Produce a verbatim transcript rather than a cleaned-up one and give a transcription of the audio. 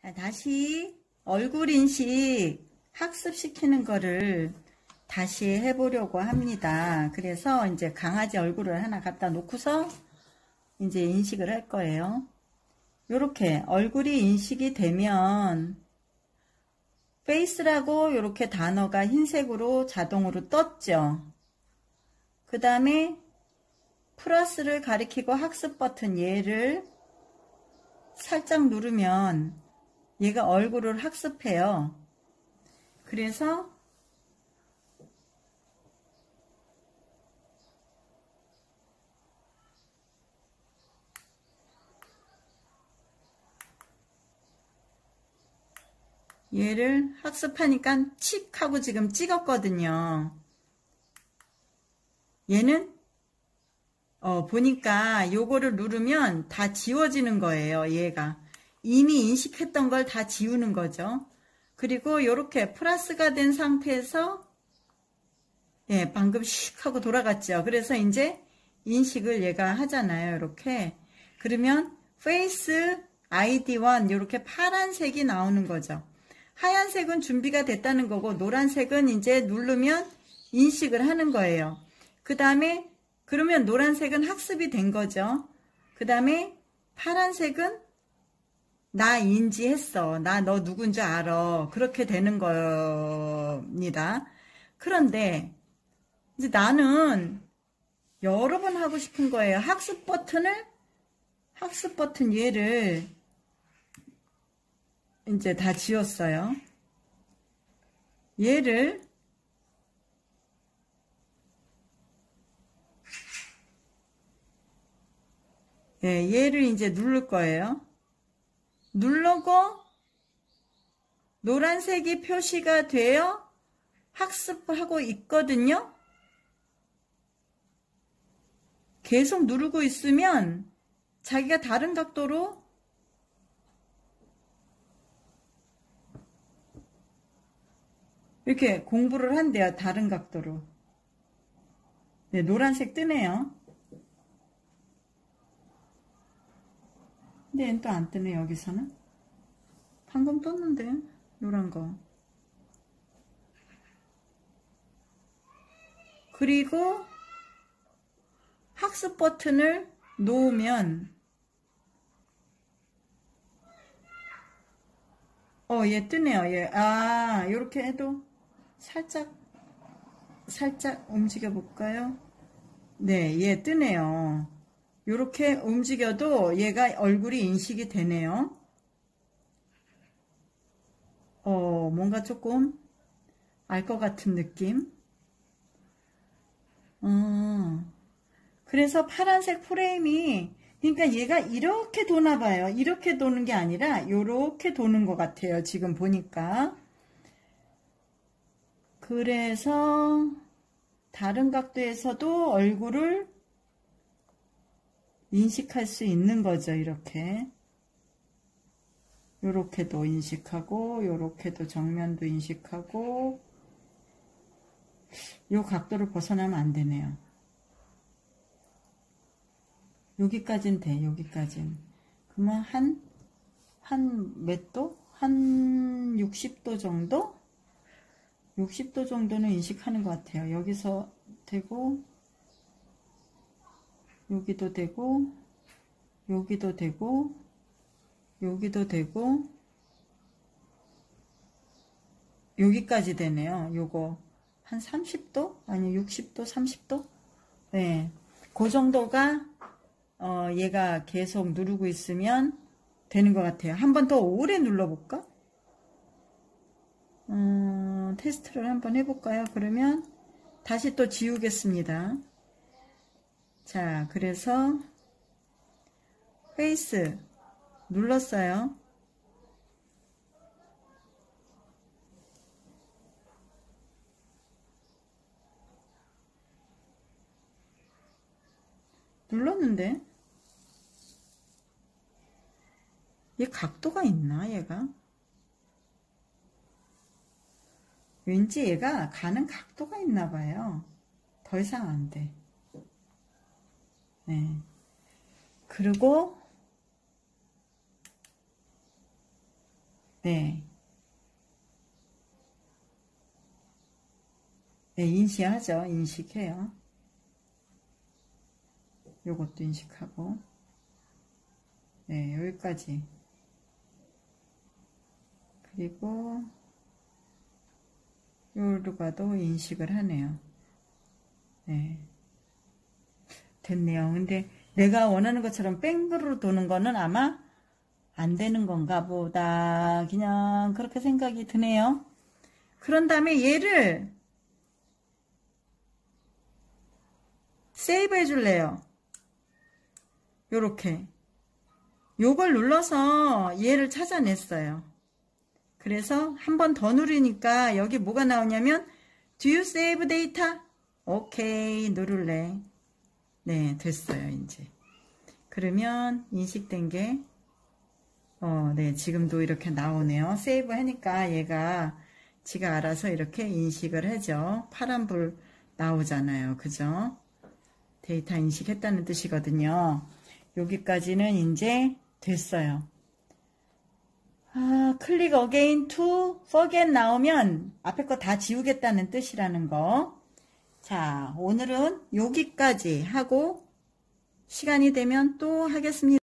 다시 얼굴 인식 학습시키는 거를 다시 해보려고 합니다. 그래서 이제 강아지 얼굴을 하나 갖다 놓고서 이제 인식을 할 거예요. 요렇게 얼굴이 인식이 되면 페이스라고 이렇게 단어가 흰색으로 자동으로 떴죠. 그 다음에 플러스를 가리키고 학습 버튼 얘를 살짝 누르면 얘가 얼굴을 학습해요. 그래서 얘를 학습하니까 칙 하고 지금 찍었거든요. 얘는 어 보니까 요거를 누르면 다 지워지는 거예요. 얘가 이미 인식했던 걸 다 지우는 거죠. 그리고 이렇게 플러스가 된 상태에서 예 방금 슉 하고 돌아갔죠. 그래서 이제 인식을 얘가 하잖아요. 이렇게 그러면 페이스 아이디 일 이렇게 파란색이 나오는 거죠. 하얀색은 준비가 됐다는 거고 노란색은 이제 누르면 인식을 하는 거예요. 그 다음에 그러면 노란색은 학습이 된 거죠. 그 다음에 파란색은 나 인지했어. 나 너 누군지 알아. 그렇게 되는 겁니다. 그런데 이제 나는 여러 번 하고 싶은 거예요. 학습 버튼을 학습 버튼 얘를 이제 다 지웠어요. 얘를 예, 얘를 이제 누를 거예요. 누르고 노란색이 표시가 되어 학습하고 있거든요. 계속 누르고 있으면 자기가 다른 각도로 이렇게 공부를 한대요. 다른 각도로. 네, 노란색 뜨네요. 근데 얘는 또 안 뜨네. 여기서는 방금 떴는데 노란 거. 그리고 학습 버튼을 놓으면 어, 얘 뜨네요. 얘. 아, 요렇게 해도 살짝 살짝 움직여 볼까요? 네, 얘 뜨네요. 요렇게 움직여도 얘가 얼굴이 인식이 되네요. 어, 뭔가 조금 알 것 같은 느낌. 어, 그래서 파란색 프레임이, 그러니까 얘가 이렇게 도나 봐요. 이렇게 도는 게 아니라 요렇게 도는 것 같아요. 지금 보니까. 그래서 다른 각도에서도 얼굴을 인식할 수 있는 거죠. 이렇게. 요렇게도 인식하고 요렇게도 정면도 인식하고 요 각도를 벗어나면 안 되네요. 여기까지는 돼. 여기까지는. 그러면 한, 한 몇 도? 한 육십 도 정도? 육십 도 정도는 인식하는 것 같아요. 여기서 되고 여기도 되고 여기도 되고 여기도 되고 여기까지 되네요. 요거 한 삼십 도? 아니 육십 도? 삼십 도? 네, 그 정도가 어, 얘가 계속 누르고 있으면 되는 것 같아요. 한 번 더 오래 눌러볼까? 음, 테스트를 한번 해볼까요? 그러면 다시 또 지우겠습니다. 자, 그래서 페이스 눌렀어요. 눌렀는데 얘 각도가 있나 얘가? 왠지 얘가 가는 각도가 있나 봐요. 더 이상 안 돼. 네. 그리고 네. 네, 인식하죠. 인식해요. 요것도 인식하고. 네, 여기까지. 그리고 요루가도 인식을 하네요. 네. 됐네요. 근데 내가 원하는 것처럼 뺑그로 도는 거는 아마 안 되는 건가 보다. 그냥 그렇게 생각이 드네요. 그런 다음에 얘를 세이브 해줄래요. 요렇게. 요걸 눌러서 얘를 찾아냈어요. 그래서 한 번 더 누르니까 여기 뭐가 나오냐면 Do you save data? 오케이 누를래. 네, 됐어요. 이제 그러면 인식된 게 어, 네, 지금도 이렇게 나오네요. 세이브 하니까 얘가 지가 알아서 이렇게 인식을 하죠. 파란불 나오잖아요. 그죠? 데이터 인식했다는 뜻이거든요. 여기까지는 이제 됐어요. 아, 클릭 어게인 to forget 나오면 앞에 거 다 지우겠다는 뜻이라는 거. 자, 오늘은 여기까지 하고 시간이 되면 또 하겠습니다.